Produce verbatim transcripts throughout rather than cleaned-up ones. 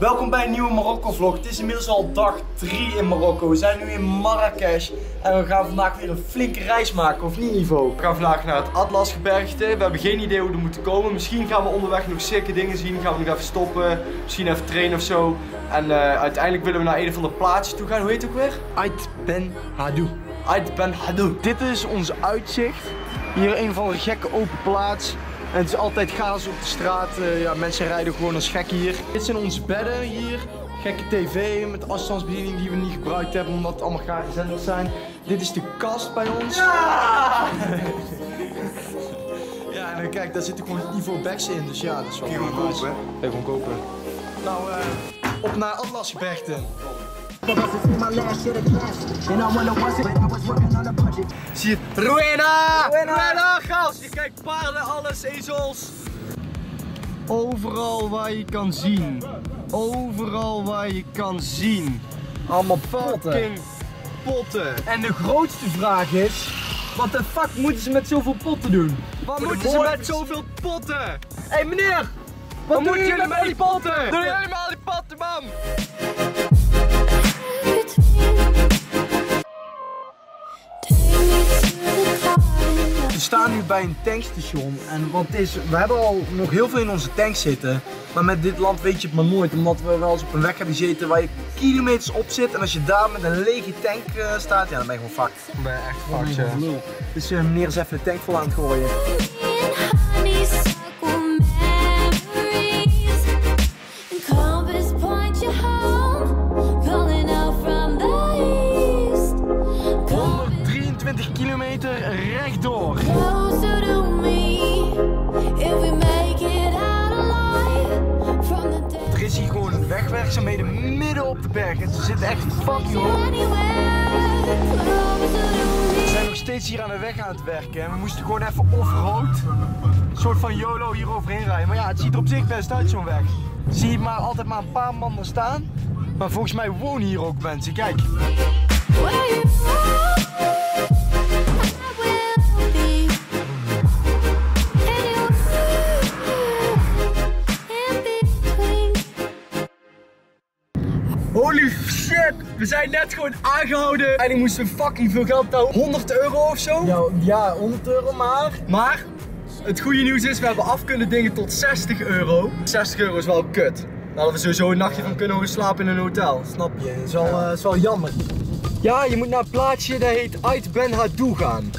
Welkom bij een nieuwe Marokko vlog. Het is inmiddels al dag drie in Marokko. We zijn nu in Marrakesh en we gaan vandaag weer een flinke reis maken, of niet Ivo? We gaan vandaag naar het Atlasgebergte. We hebben geen idee hoe we er moeten komen. Misschien gaan we onderweg nog sikke dingen zien. Gaan we nog even stoppen, misschien even trainen of zo. En uh, uiteindelijk willen we naar een van de plaatsjes toe gaan. Hoe heet het ook weer? Ait Ben Haddou. Ait Ben Haddou. Dit is ons uitzicht. Hier een van de gekke open plaats. En het is altijd chaos op de straat. Uh, ja, mensen rijden gewoon als gek hier. Dit zijn onze bedden hier. Gekke tv met afstandsbediening die we niet gebruikt hebben omdat het allemaal gare zenders zijn. Dit is de kast bij ons. Ja, ja en kijk, daar zitten gewoon Ivo Bags in. Dus ja, dat is wel gewoon nice. Kopen. Ja, gewoon kopen. Nou, uh, op naar Atlasgebergte. Zie je? Ruena! Ruena! Gals! Je kijkt paarden, alles, ezels. Overal waar je kan zien. Overal waar je kan zien. Allemaal fucking potten. En de grootste vraag is, wat de fuck moeten ze met zoveel potten doen? Wat moeten ze met zoveel potten? Hé hey, meneer! Wat, wat moeten jullie met die potten? Doe jullie maar die potten, man! We staan nu bij een tankstation en wat is, we hebben al nog heel veel in onze tank zitten, maar met dit land weet je het maar nooit, omdat we wel eens op een weg hebben gezeten waar je kilometers op zit en als je daar met een lege tank uh, staat, ja dan ben je gewoon fucked. Dan ben je echt fucked, ja. Dus uh, meneer is even de tank vol aan het gooien. honderddrieëntwintig kilometer rechtdoor. Er is hier gewoon wegwerkzaamheden midden op de berg en ze zitten echt fucking hoog. We zijn nog steeds hier aan de weg aan het werken en we moesten gewoon even off-road, een soort van YOLO hier overheen rijden. Maar ja, het ziet er op zich best uit zo'n weg. Zie je maar altijd maar een paar mannen staan, maar volgens mij wonen hier ook mensen. Kijk. Holy shit! We zijn net gewoon aangehouden. En ik moest fucking veel geld betalen. honderd euro of zo? Ja, ja, honderd euro maar. Maar het goede nieuws is, we hebben af kunnen dingen tot zestig euro. zestig euro is wel kut. Daar hadden we sowieso een nachtje van kunnen slapen in een hotel. Snap je? Dat is wel, uh, is wel jammer. Ja, je moet naar een plaatsje dat heet Ait Ben Haddou gaan.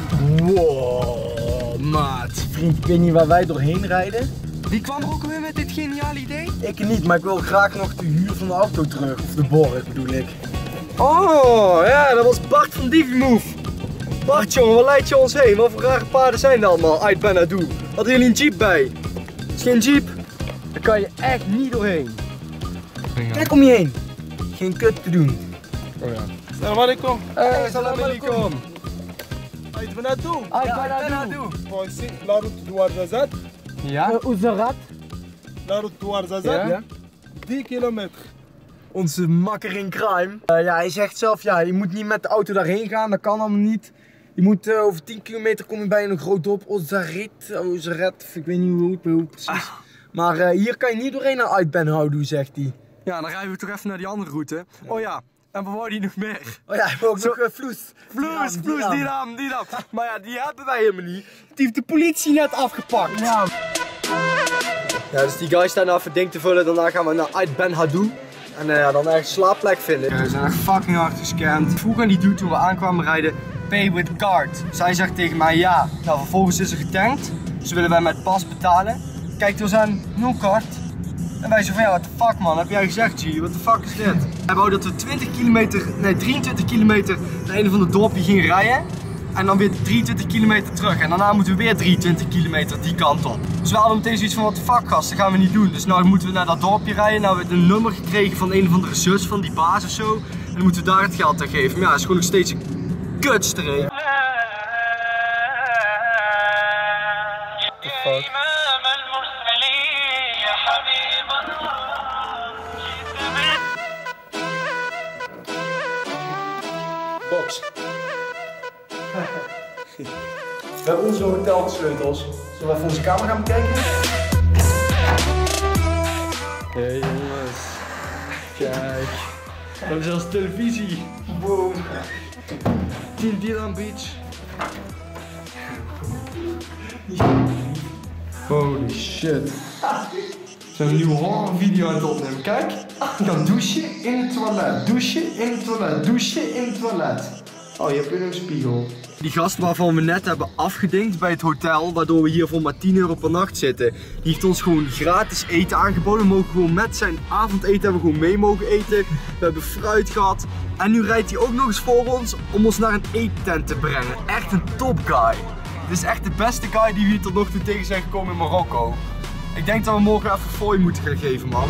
Wow, maat. Vriend, ik weet niet waar wij doorheen rijden. Wie kwam er ook weer met dit geniale idee? Ik niet, maar ik wil graag nog de huur van de auto terug. Of de borg bedoel ik. Oh, ja, dat was Bart van Divimove. Bart, jongen, waar leid je ons heen? Wat voor rare paarden zijn er allemaal? Ait Ben Haddou. Hadden jullie een jeep bij? Is geen jeep? Daar kan je echt niet doorheen. Kijk om je heen. Geen kut te doen. Oh ja. Salam alaikum. Hey, salam alaikum. Ait Ben Haddou. Ait Ben Haddou. Bon, ici, la route d'Ouarzazate. Ja? Oezarat. La route d'Ouarzazate. Ja? tien kilometer. Onze makker in crime. Uh, ja, hij zegt zelf, ja, je moet niet met de auto daarheen gaan, dat kan allemaal niet. Je moet uh, over tien kilometer kom je bij een groot dorp, Ozarit, Ozaret, ik weet niet hoe, hoe precies. Ah. Maar uh, hier kan je niet doorheen naar Ait Ben Haddou, zegt hij. Ja, dan rijden we toch even naar die andere route. Ja. Oh ja, en we wouden hier nog meer. Oh ja, we hebben ook Zo, nog uh, vloes. Vloes, vloes, die naam, die naam. Maar ja, die hebben wij helemaal niet. Die heeft de politie net afgepakt. Ja. Ja, dus die guys staan nou even ding te vullen. Daarna gaan we naar Ait Ben Haddou. En uh, ja, dan ergens een slaapplek vinden. Ja, we zijn echt fucking hard gescamd. Vroeg aan die dude toen we aankwamen rijden, pay with card. Zij zegt tegen mij ja. Nou, vervolgens is er getankt. Dus willen wij met pas betalen. Kijkt ons aan, no card. En wij zo van ja, what the fuck man, heb jij gezegd G, what the fuck is dit? Hij wou dat we twintig kilometer, nee drieëntwintig kilometer naar een van de dorpje gingen rijden. En dan weer drieëntwintig kilometer terug. En daarna moeten we weer drieëntwintig kilometer die kant op. Dus we hadden meteen zoiets van, what the fuck gast, dat gaan we niet doen. Dus nou moeten we naar dat dorpje rijden. Nou hebben we een nummer gekregen van een of andere zus van die baas of zo. En dan moeten we daar het geld aan geven. Maar ja, het is gewoon nog steeds een kutstreek. What the fuck? Box. We hebben onze hotelsleutels. Zullen we even onze kamer gaan bekijken? Hey jongens. Kijk. Dat is zelfs televisie. Boom. Team Dylan Beach. Holy shit. We zijn een nieuwe horror video aan het opnemen. Kijk, je kan douchen in het toilet, douchen in het toilet, douchen in het toilet. Oh, je hebt hier een spiegel. Die gast waarvan we net hebben afgedinkt bij het hotel, waardoor we hier voor maar tien euro per nacht zitten, die heeft ons gewoon gratis eten aangeboden. We mogen gewoon met zijn avondeten hebben we gewoon mee mogen eten. We hebben fruit gehad. En nu rijdt hij ook nog eens voor ons om ons naar een eettent te brengen. Echt een top guy. Dit is echt de beste guy die we hier tot nog toe tegen zijn gekomen in Marokko. Ik denk dat we morgen even fooi moeten gaan geven, man.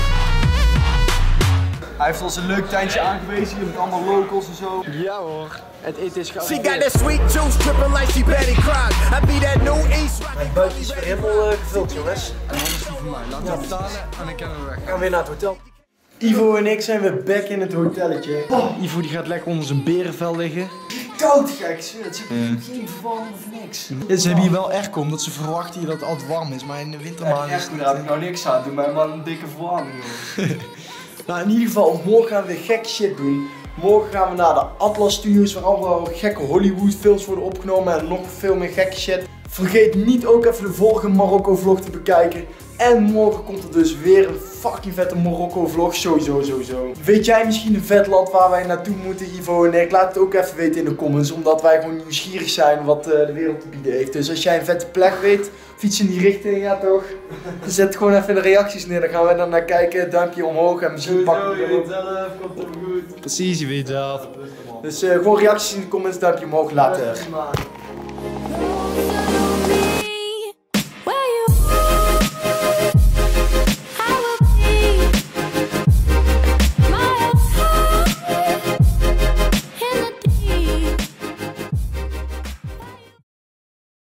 Hij heeft ons een leuk tentje aangewezen hier met allemaal locals en zo. Ja hoor, het eten is She got that sweet juice dripping like she Betty Crock. I be that new East. Mijn buik is weer helemaal uh, gevuld, jongens. En anders die van mij. Laten we betalen en dan kunnen we weg. We gaan weer naar het hotel. Ivo en ik zijn weer back in het hotelletje. Oh, Ivo die gaat lekker onder zijn berenvel liggen. Koud gek, zweer. Het is geen verwarming of niks. Ja, ze hebben hier wel airco omdat ze verwachten hier dat het altijd warm is, maar in de wintermaanden is het Daar heb ik nou niks aan. Doe mij maar een dikke verwarming, joh. Nou, in ieder geval, morgen gaan we weer gek shit doen. Morgen gaan we naar de Atlas Studios waar allemaal gekke Hollywood films worden opgenomen en nog veel meer gekke shit. Vergeet niet ook even de vorige Marokko vlog te bekijken. En morgen komt er dus weer een fucking vette Marokko vlog, sowieso, sowieso. Weet jij misschien een vet land waar wij naartoe moeten, Ivo en ik? Laat het ook even weten in de comments, omdat wij gewoon nieuwsgierig zijn wat uh, de wereld te bieden heeft. Dus als jij een vette plek weet, of iets in die richting, ja toch? Zet het gewoon even in de reacties neer, dan gaan wij dan naar kijken, duimpje omhoog en misschien pakken we je weet zelf, komt het goed. Precies, je weet zelf. Dus Dus uh, gewoon reacties in de comments, duimpje omhoog, later. uh,